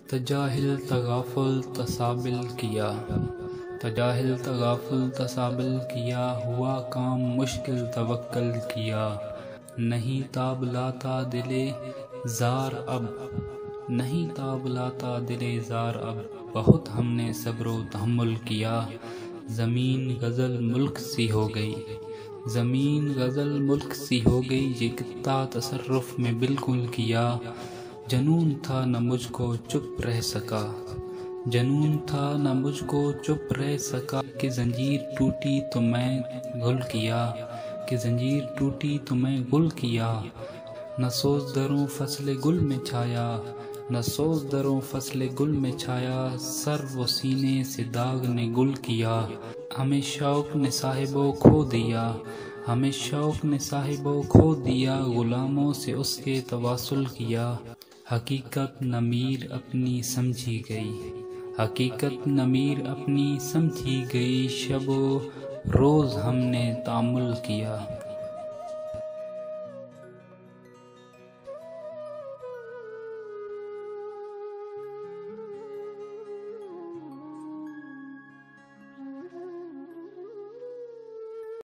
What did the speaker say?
تجاہل تغافل تسابل کیا، تجاہل تغافل تسابل کیا، ہوا کام مشکل توکل کیا، نہیں تاب لاتا دل زار اب، نہیں تاب لاتا دل زار اب، بہت ہم نے صبر و تحمل کیا، زمین غزل ملک سی ہو گئی، زمین غزل ملک سی ہو گئی، یہ کتا تصرف میں بالکل کیا، جنون تھا نہ مجھ کو چپ رہ سکا، جنون تھا نہ مجھ کو چپ رہ سکا، کہ زنجیر ٹوٹی تو میں گل کیا، کہ زنجیر ٹوٹی تو میں گل کیا، نہ سوز دروں فصل گل میں چھایا، نہ سوز دروں فصل گل میں چھایا، سر و سینے سے داغ نے گل کیا، ہمیں شوق نے صاحبو کھو دیا، ہمیں شوق نے صاحبو کھو دیا، غلاموں سے اس کے تواصل کیا، حقیقت نہ میر اپنی سمجھی گئی، حقیقت نہ میر اپنی سمجھی گئی، شب و روز ہم نے تأمل کیا۔